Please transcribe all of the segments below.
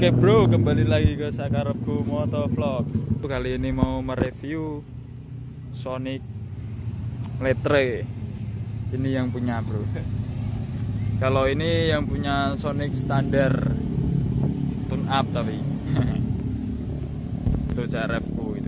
Oke bro, kembali lagi ke Sakarepku Motovlog. Kali ini mau mereview Sonic Letre. Ini yang punya bro. Kalau ini yang punya Sonic standar tune up tapi itu CRF-ku itu.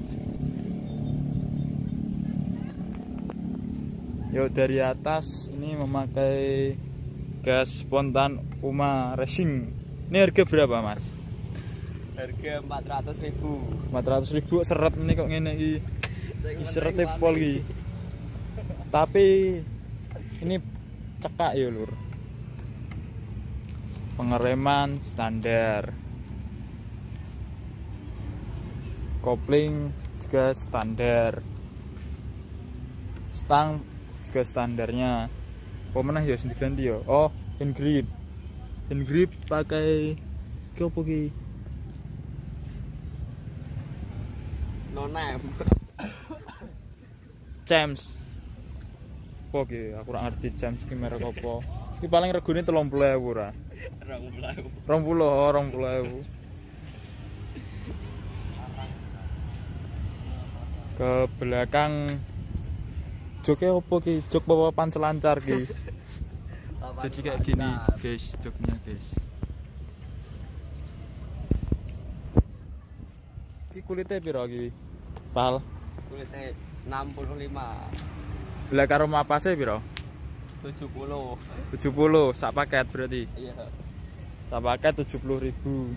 Yuk dari atas ini memakai gas spontan Uma Racing. Ini harga berapa mas? Harga 400.000. 400.000 seret ini kok ngene iki. Serete pol iki. Tapi ini cekak ya lur. Pengereman standar. Kopling juga standar. Stang juga standarnya. Pemenah ya sing diganti ya. Oh, hand grip pakai ke apa ki? Nonem. James. Oke, aku ora ngerti James ki merek apa. Ki paling regane 30.000 ora. 20.000. 20.000. Ke belakang joknya apa ki? Jok papan selancar ki. Jadi kayak gini guys, joknya guys. Ki kulitnya piro ki? Pal. Kulitnya 65. Lah karo mapase piro? 70. 70 sak paket berarti. Iya. Sak paket 70.000.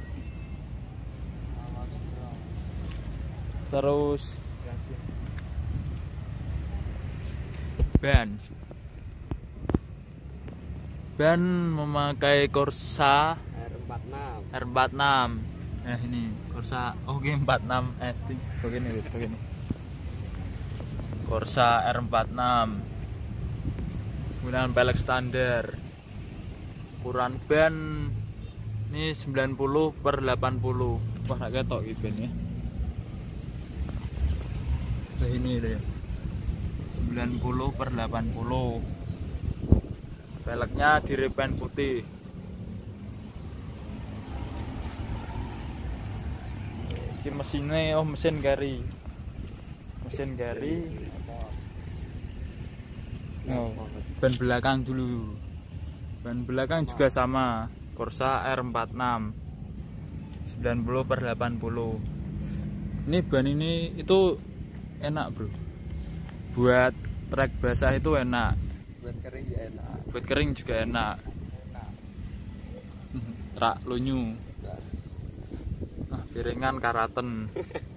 Terus ban memakai Corsa R46. Nah ini Corsa OG 46S begini. Corsa R46 menggunakan pelek standar. Ukuran ban ini 90/80. Wah gak ketok iki ban ya. Nah ini deh 90/80. Peleknya direpen putih. Ini mesinnya mesin gari. Oh, ban belakang dulu. Ban belakang juga sama, Corsa R46. 90/80. Ini ban ini itu enak, bro. Buat trek basah itu enak. Buat kering ya enak. Buat kering juga enak. Rak lunyu. Nah, piringan karaten.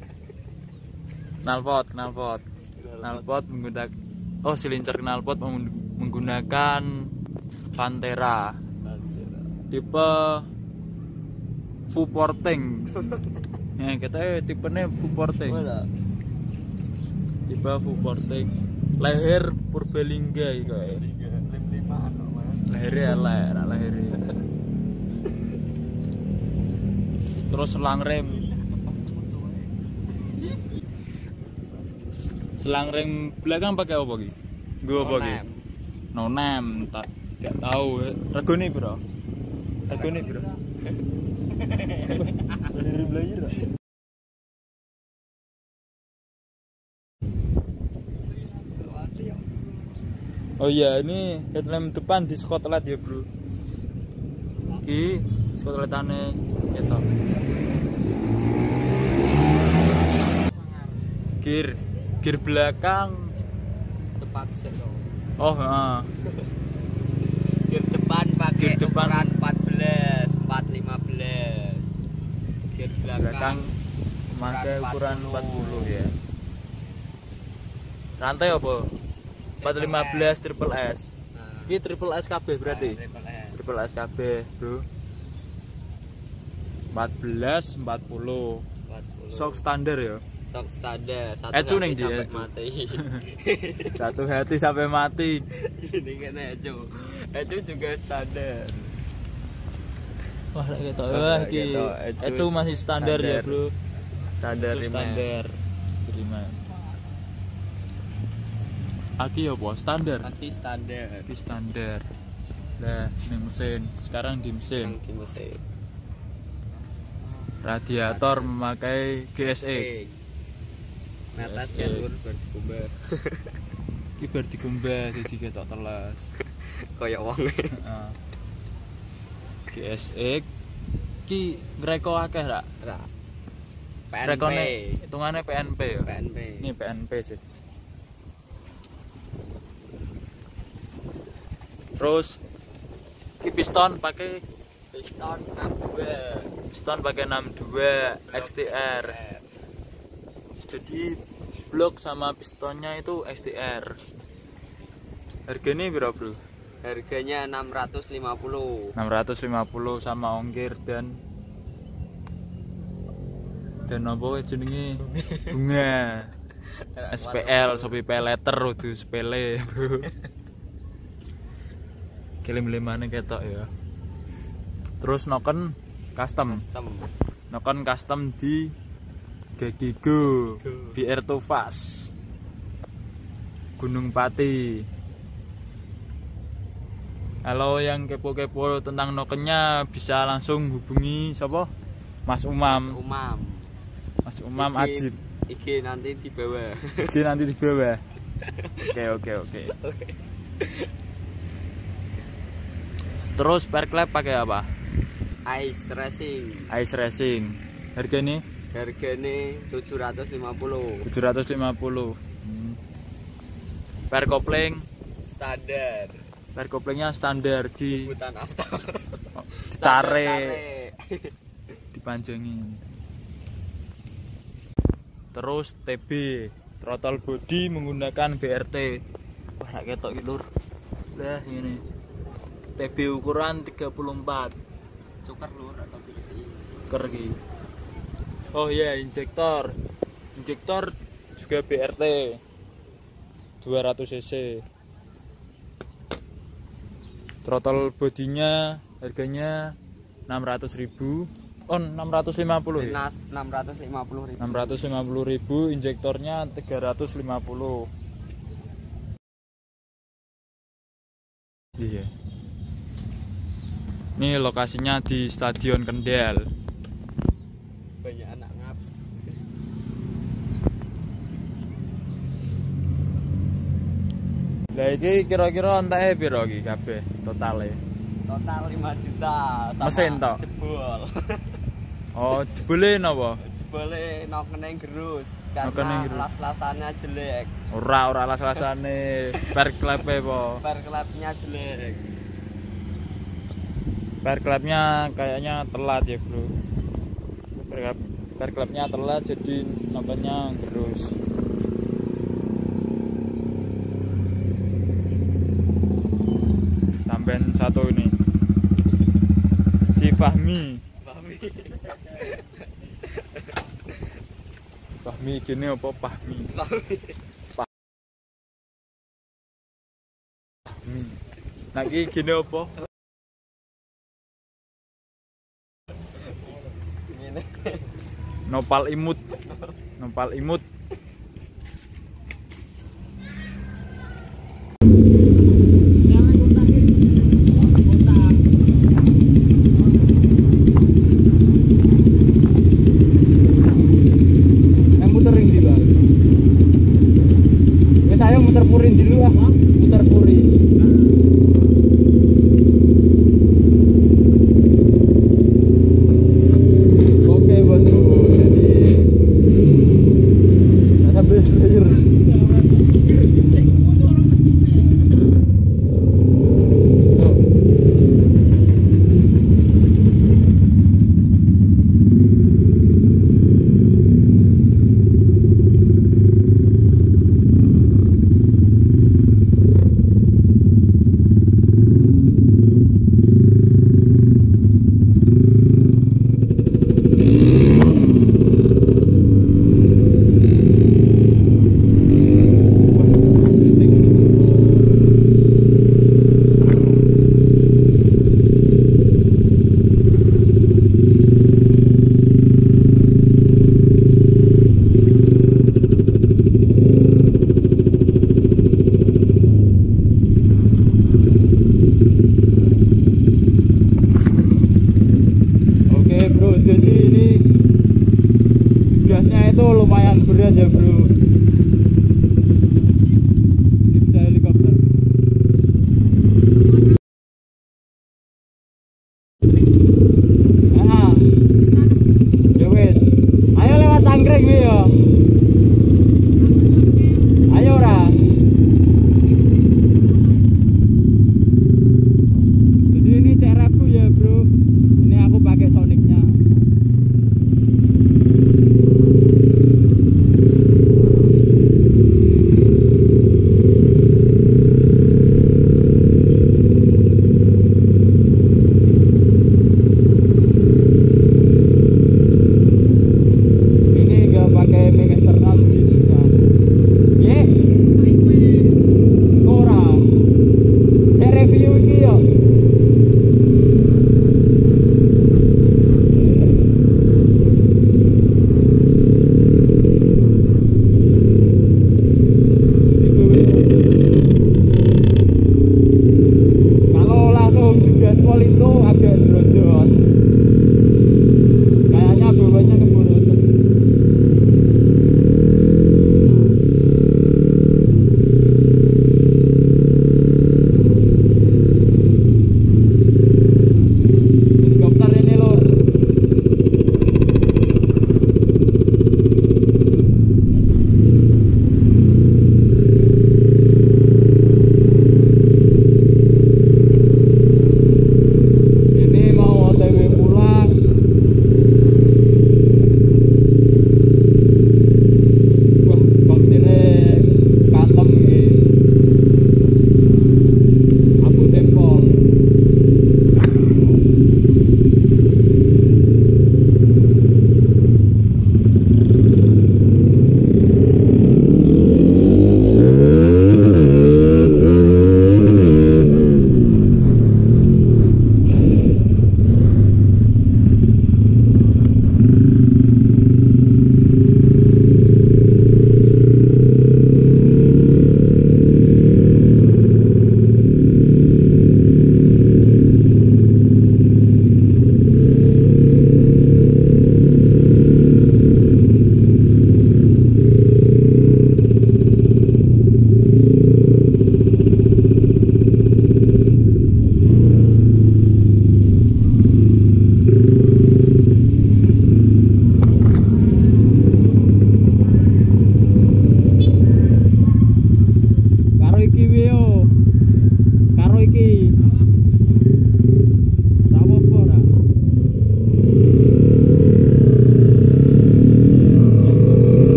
Knalpot menggunakan silinder knalpot menggunakan Pantera. Tipe full porting. Ya, kita tipenya full porting. Tipe full porting. Leher Purbalingga iki kok. Lehernya lehernya. Terus selang rem belakang pakai apa ki? Gue apa ki? Nonem, tak tahu. Regone piro? Oh iya, ini headlamp depan di skotlet ya bro. Ki skotletane ketok. Gear belakang Tepat selo. Oh heeh. Gear depan pakai Gear depan. ukuran 14, 415. Gear Belakang memakai ukuran 40 ya. Rantai apa? 415 triple S. Ini triple S KB berarti. Triple S KB, bro. 14 40. Sok standar ya. Sok standar. Ecu ning ndi ecu. Satu hati sampai mati. Ini kan Ecu juga standar. Wah, gitu. Wah, iki Ecu masih standar ya, bro. Standar. Terima. Aki apa? Standar. Aki standar. Nah, ini mesin. Sekarang di mesin. Radiator memakai GSE. Netes kan lur bar dikumbah. Iki bar dikumbah dadi ketok teles. Kayak wong. Heeh. GSE ki ngreko akeh ra? Ra. Rekone hitungane PNP ya. PNP. Ini PNP sih. Terus ki piston pakai Piston 62. piston pakai 62 XTR. Jadi blok sama pistonnya itu XTR. Harganya berapa, Bro? Harganya 650. 650 sama ongkir dan apa jenenge? Bunga. SPL, Shopee Pay Letter udah sepele, Bro. Kirim-kirimane ketok ya. Terus noken custom. Noken custom di Gagigo BR Tufas Gunung Pati. Kalau yang kepo-kepo tentang nokennya bisa langsung hubungi siapa? Mas Umam. Mas Umam Ajib. Iki nanti di bawah. Iki nanti di bawah. Oke. Terus perklep pakai apa? Ice Racing. Ice Racing. Harganya? Harganya 750. 750. Per kopling Standar. Per koplingnya standar di Hutan after. ditarik, dipanjangin. Terus TB, throttle body menggunakan BRT. Wah, rak ketok iki, Lur. Lah ini. TB ukuran 34. Cuker lur atau PCI. Cuker iki. Oh iya, injektor. Injektor juga BRT. 200 cc. Throttle bodinya harganya 600.000. Oh, 650 ya? 650.000. 650.000, injektornya 350. Iya. Ini lokasinya di Stadion Kendal. Banyak anak ngaps. Lah iki kira-kira enteke piro iki kabeh totale? Total 5 juta sama Mesin tok? jebol. Oh, jebule napa? Jebole nokene gerus Nokene karena gerus. las-lasannya jelek. Ora las-lasane. Per klepe apa? Per klepnya jelek. Per klepnya kayaknya telat ya, Bro. Per klepnya telat jadi nokenya gerus. Sampai satu ini si Fahmi gini apa Fahmi nah iki gini apa Ini nopal imut muter purin dulu ah, muter purin. Oke bosku, jadi sambil belajar. lumayan berat ya bro.